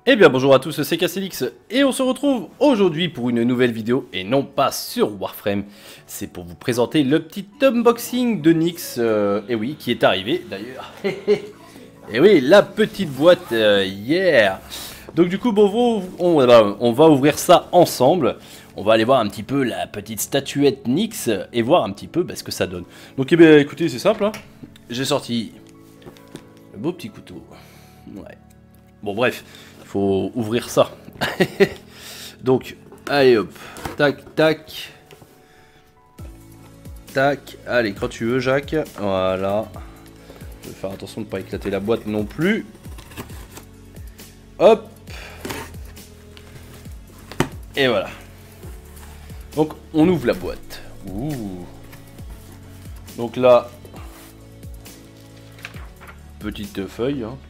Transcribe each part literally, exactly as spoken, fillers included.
Eh bien bonjour à tous, c'est Castelix et on se retrouve aujourd'hui pour une nouvelle vidéo et non pas sur Warframe. C'est pour vous présenter le petit unboxing de Nyx, euh, et oui, qui est arrivé d'ailleurs. Et oui, la petite boîte, euh, yeah. Donc du coup, bon, on, on, on va ouvrir ça ensemble. On va aller voir un petit peu la petite statuette Nyx et voir un petit peu bah, ce que ça donne. Donc eh bien écoutez, c'est simple, hein. J'ai sorti le beau petit couteau. Ouais. Bon bref, il faut ouvrir ça. Donc, allez hop, tac, tac. Tac, allez, quand tu veux Jacques, voilà. Je vais faire attention de ne pas éclater la boîte non plus. Hop. Et voilà. Donc, on ouvre la boîte. Ouh. Donc là, petite feuille, hein.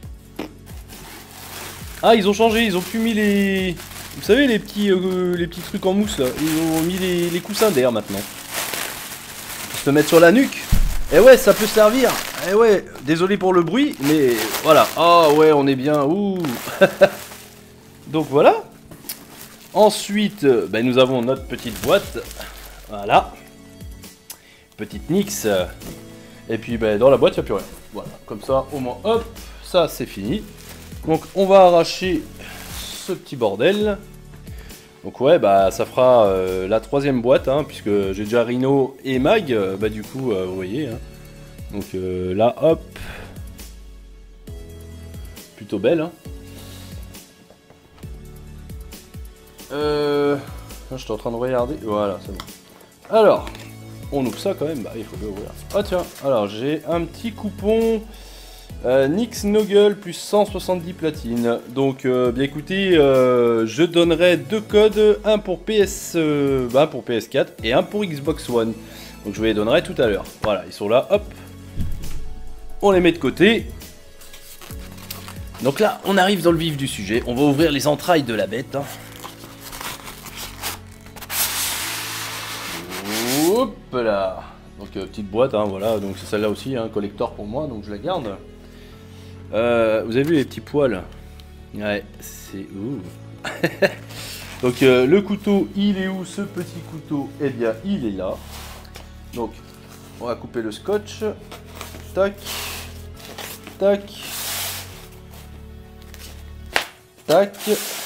Ah, ils ont changé, ils ont plus mis les... Vous savez, les petits, euh, les petits trucs en mousse, là. Ils ont mis les, les coussins d'air, maintenant. Pour se mettre sur la nuque. Et ouais, ça peut servir. Et ouais, désolé pour le bruit, mais voilà. Ah ouais, on est bien. Ouh. Donc voilà. Ensuite, ben, nous avons notre petite boîte. Voilà. Petite Nyx. Et puis, ben, dans la boîte, il n'y a plus rien. Voilà, comme ça, au moins, hop, ça, c'est fini. Donc on va arracher ce petit bordel. Donc ouais, bah ça fera euh, la troisième boîte, hein, puisque j'ai déjà Rhino et Mag, euh, bah du coup euh, vous voyez, hein. Donc euh, là hop, plutôt belle, hein. Euh, je suis en train de regarder, voilà c'est bon. Alors, on ouvre ça quand même, bah il faut l'ouvrir. Ah tiens, alors j'ai un petit coupon. Euh, Nyx Noggle plus cent soixante-dix platines. Donc euh, bien écoutez, euh, je donnerai deux codes, un pour P S, euh, un pour P S quatre et un pour Xbox One. Donc je vous les donnerai tout à l'heure. Voilà, ils sont là, hop. On les met de côté. Donc là, on arrive dans le vif du sujet. On va ouvrir les entrailles de la bête, hein. Hop là. Donc euh, petite boîte, hein, voilà. Donc c'est celle-là aussi, hein, collector pour moi, donc je la garde. Euh, vous avez vu les petits poils? Ouais, c'est ouh. Donc euh, le couteau, il est où ce petit couteau? Eh bien, il est là. Donc, on va couper le scotch. Tac, tac, tac,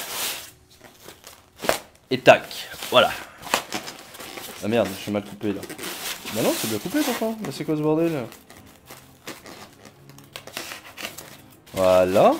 et tac. Voilà. Ah merde, je suis mal coupé là. Bah non, c'est bien coupé pourtant. Là, c'est quoi ce bordel? Voilà.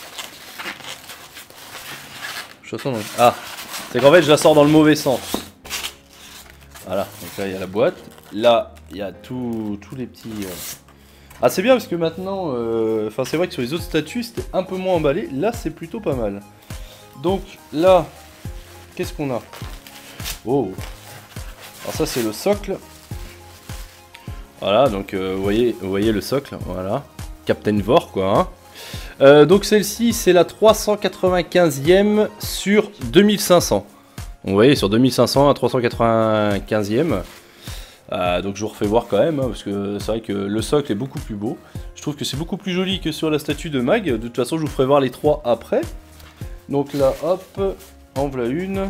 Je sens dans... Ah, c'est qu'en fait je la sors dans le mauvais sens. Voilà, donc là il y a la boîte. Là il y a tous les petits... Euh... Ah c'est bien parce que maintenant... Enfin euh... c'est vrai que sur les autres statues c'était un peu moins emballé. Là c'est plutôt pas mal. Donc là, qu'est-ce qu'on a? Oh. Alors ça c'est le socle. Voilà, donc euh, vous, voyez, vous voyez le socle, voilà. Captain Vor quoi, hein. Euh, donc celle-ci c'est la trois cent quatre-vingt-quinzième sur deux mille cinq cents. Vous voyez sur deux mille cinq cents à trois cent quatre-vingt-quinzième. Euh, donc je vous refais voir quand même, hein, parce que c'est vrai que le socle est beaucoup plus beau. Je trouve que c'est beaucoup plus joli que sur la statue de Mag. De toute façon je vous ferai voir les trois après. Donc là hop, en voilà une.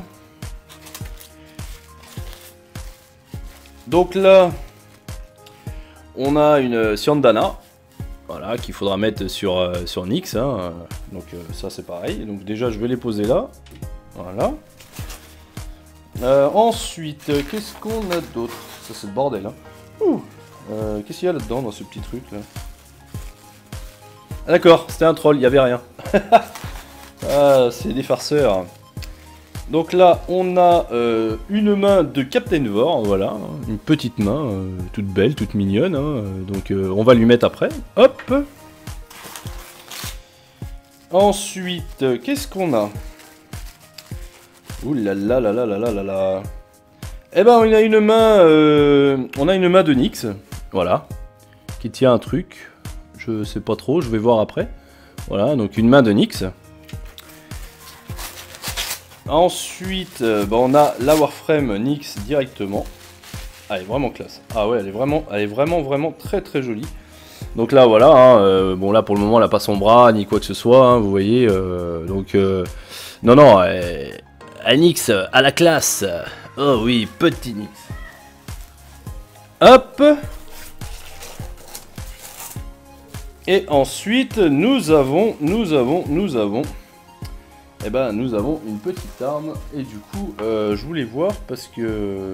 Donc là on a une Syandana. Voilà, qu'il faudra mettre sur, euh, sur Nyx, hein. Donc euh, ça c'est pareil. Donc déjà je vais les poser là. Voilà. Euh, ensuite, euh, qu'est-ce qu'on a d'autre? Ça c'est le bordel, hein. Ouh. Euh, qu'est-ce qu'il y a là-dedans dans ce petit truc là? Ah, d'accord, c'était un troll, il n'y avait rien. Ah, c'est des farceurs. Donc là on a euh, une main de Captain Vor, voilà, une petite main, euh, toute belle, toute mignonne, hein. Donc euh, on va lui mettre après, hop. Ensuite, euh, qu'est-ce qu'on a? Ouh là là là là là là là là. Eh ben on a une main, euh, on a une main de Nyx, voilà, qui tient un truc, je sais pas trop, je vais voir après. Voilà, donc une main de Nyx. Ensuite, euh, bah on a la Warframe Nyx directement. Elle est vraiment classe. Ah ouais, elle est vraiment, elle est vraiment, vraiment très très jolie. Donc là voilà, hein, euh, bon là pour le moment elle a pas son bras ni quoi que ce soit, hein, vous voyez, euh, donc euh, non non, euh, Nix à la classe, oh oui, petit Nix. Hop. Et ensuite nous avons, nous avons, nous avons, eh ben nous avons une petite arme et du coup euh, je voulais voir parce que...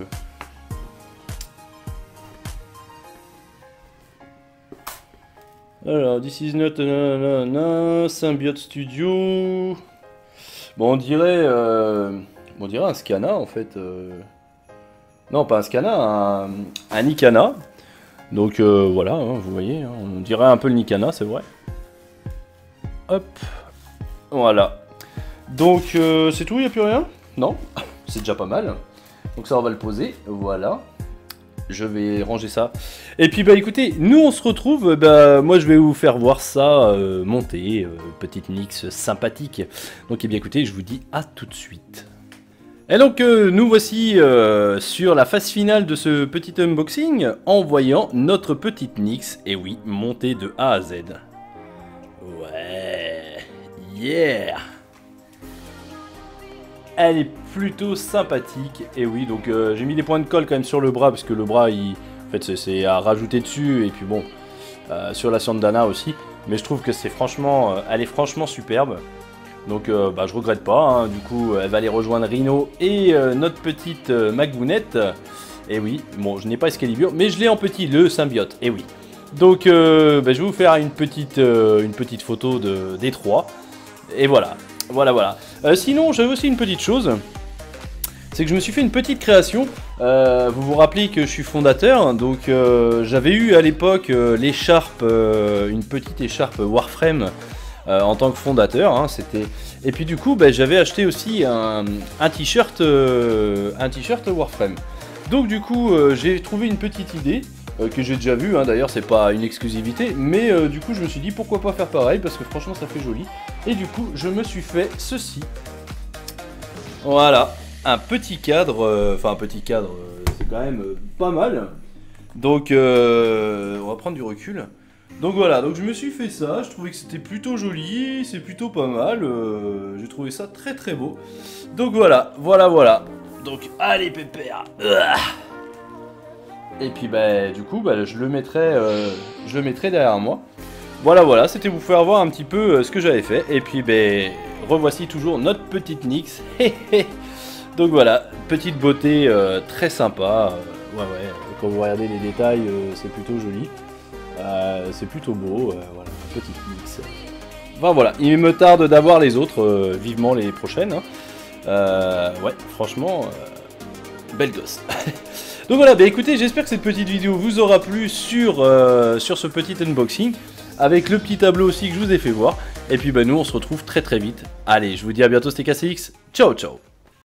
Alors, this is not nanana, Symbiote Studio. Bon, on dirait, euh, on dirait un Scana en fait. Euh... Non, pas un Scana, un, un Nikana. Donc euh, voilà, hein, vous voyez, hein, on dirait un peu le Nikana, c'est vrai. Hop, voilà. Donc euh, c'est tout, il n'y a plus rien? Non, c'est déjà pas mal. Donc ça, on va le poser, voilà. Je vais ranger ça. Et puis bah écoutez, nous on se retrouve, bah moi je vais vous faire voir ça euh, monter, euh, petite Nix sympathique. Donc et bien écoutez, je vous dis à tout de suite. Et donc euh, nous voici euh, sur la phase finale de ce petit unboxing en voyant notre petite Nix, et oui, montée de A à Z. Ouais, yeah. Elle est plutôt sympathique, et oui, donc euh, j'ai mis des points de colle quand même sur le bras, parce que le bras, il, en fait, c'est à rajouter dessus, et puis bon, euh, sur la Sandana aussi, mais je trouve que c'est franchement, euh, elle est franchement superbe, donc euh, bah, je regrette pas, hein. Du coup, elle va aller rejoindre Rhino et euh, notre petite euh, Magbounette, et oui, bon, je n'ai pas Excalibur, mais je l'ai en petit, le symbiote, et oui. Donc, euh, bah, je vais vous faire une petite, euh, une petite photo de, des trois, et voilà. Voilà, voilà. Euh, sinon, j'avais aussi une petite chose. C'est que je me suis fait une petite création. Euh, vous vous rappelez que je suis fondateur. Donc, euh, j'avais eu à l'époque euh, l'écharpe, euh, une petite écharpe Warframe euh, en tant que fondateur. Hein, c'était... Et puis, du coup, bah, j'avais acheté aussi un, un t-shirt euh, un t-shirt Warframe. Donc, du coup, euh, j'ai trouvé une petite idée. Euh, que j'ai déjà vu, hein, d'ailleurs c'est pas une exclusivité, mais euh, du coup je me suis dit pourquoi pas faire pareil, parce que franchement ça fait joli, et du coup je me suis fait ceci, voilà, un petit cadre, euh, enfin un petit cadre, euh, c'est quand même euh, pas mal, donc euh, on va prendre du recul, donc voilà, donc je me suis fait ça, je trouvais que c'était plutôt joli, c'est plutôt pas mal, euh, j'ai trouvé ça très très beau, donc voilà, voilà, voilà, donc allez pépère. Et puis bah du coup bah, je le mettrai euh, je le mettrai derrière moi. Voilà voilà, c'était vous faire voir un petit peu euh, ce que j'avais fait. Et puis bah, revoici toujours notre petite Nix. Donc voilà, petite beauté euh, très sympa. Euh, ouais ouais, quand vous regardez les détails, euh, c'est plutôt joli. Euh, c'est plutôt beau, euh, voilà, petite Nix. Enfin voilà, il me tarde d'avoir les autres, euh, vivement les prochaines. Hein. Euh, ouais, franchement, euh, belle gosse. Donc voilà, bah écoutez, j'espère que cette petite vidéo vous aura plu sur, euh, sur ce petit unboxing, avec le petit tableau aussi que je vous ai fait voir. Et puis bah nous on se retrouve très très vite. Allez, je vous dis à bientôt, c'était K C X, ciao ciao.